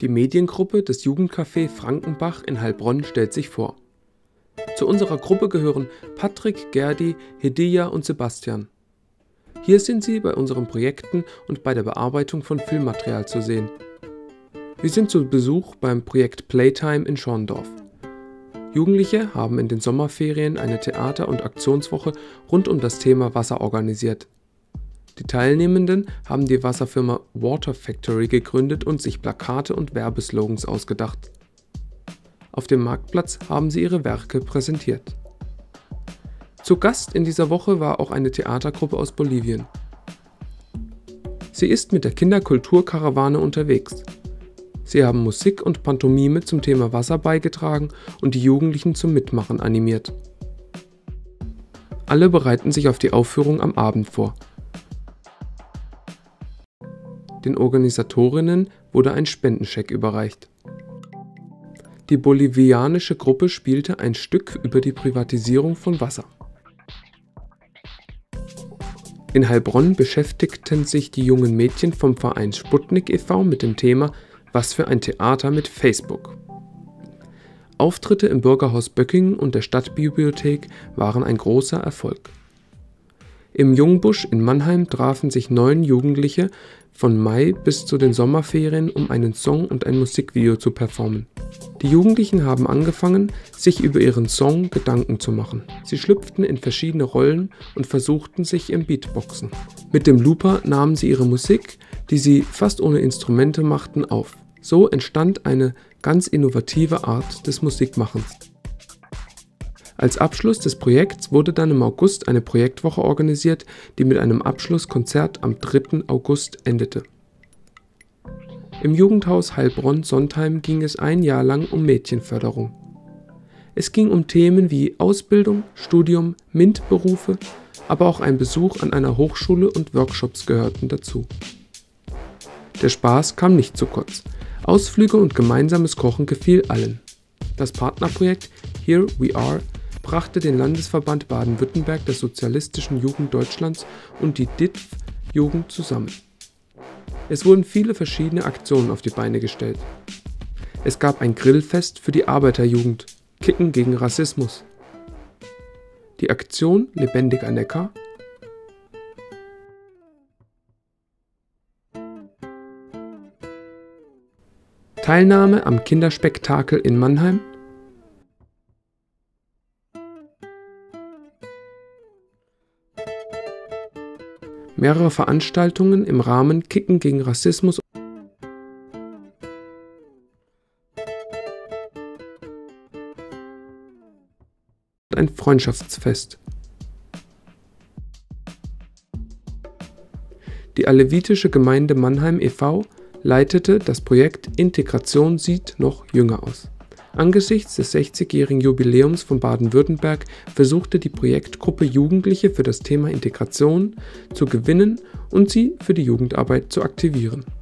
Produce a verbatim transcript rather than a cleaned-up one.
Die Mediengruppe des Jugendcafé Frankenbach in Heilbronn stellt sich vor. Zu unserer Gruppe gehören Patrick, Gerdi, Hedija und Sebastian. Hier sind sie bei unseren Projekten und bei der Bearbeitung von Filmmaterial zu sehen. Wir sind zu Besuch beim Projekt Playtime in Schorndorf. Jugendliche haben in den Sommerferien eine Theater- und Aktionswoche rund um das Thema Wasser organisiert. Die Teilnehmenden haben die Wasserfirma Water Factory gegründet und sich Plakate und Werbeslogans ausgedacht. Auf dem Marktplatz haben sie ihre Werke präsentiert. Zu Gast in dieser Woche war auch eine Theatergruppe aus Bolivien. Sie ist mit der Kinderkulturkarawane unterwegs. Sie haben Musik und Pantomime zum Thema Wasser beigetragen und die Jugendlichen zum Mitmachen animiert. Alle bereiten sich auf die Aufführung am Abend vor. Den Organisatorinnen wurde ein Spendenscheck überreicht. Die bolivianische Gruppe spielte ein Stück über die Privatisierung von Wasser. In Heilbronn beschäftigten sich die jungen Mädchen vom Verein Sputnik e V mit dem Thema „Was für ein Theater mit Facebook?". Auftritte im Bürgerhaus Böckingen und der Stadtbibliothek waren ein großer Erfolg. Im Jungbusch in Mannheim trafen sich neun Jugendliche von Mai bis zu den Sommerferien, um einen Song und ein Musikvideo zu performen. Die Jugendlichen haben angefangen, sich über ihren Song Gedanken zu machen. Sie schlüpften in verschiedene Rollen und versuchten sich im Beatboxen. Mit dem Looper nahmen sie ihre Musik, die sie fast ohne Instrumente machten, auf. So entstand eine ganz innovative Art des Musikmachens. Als Abschluss des Projekts wurde dann im August eine Projektwoche organisiert, die mit einem Abschlusskonzert am dritten August endete. Im Jugendhaus Heilbronn-Sontheim ging es ein Jahr lang um Mädchenförderung. Es ging um Themen wie Ausbildung, Studium, MINT-Berufe, aber auch ein Besuch an einer Hochschule und Workshops gehörten dazu. Der Spaß kam nicht zu kurz. Ausflüge und gemeinsames Kochen gefiel allen. Das Partnerprojekt Here We Are brachte den Landesverband Baden-Württemberg der Sozialistischen Jugend Deutschlands und die D I T F-Jugend zusammen. Es wurden viele verschiedene Aktionen auf die Beine gestellt. Es gab ein Grillfest für die Arbeiterjugend, Kicken gegen Rassismus. Die Aktion Lebendiger Neckar, Teilnahme am Kinderspektakel in Mannheim, mehrere Veranstaltungen im Rahmen Kicken gegen Rassismus und ein Freundschaftsfest. Die alevitische Gemeinde Mannheim e V leitete das Projekt Integration sieht noch jünger aus. Angesichts des sechzigjährigen Jubiläums von Baden-Württemberg versuchte die Projektgruppe Jugendliche für das Thema Integration zu gewinnen und sie für die Jugendarbeit zu aktivieren.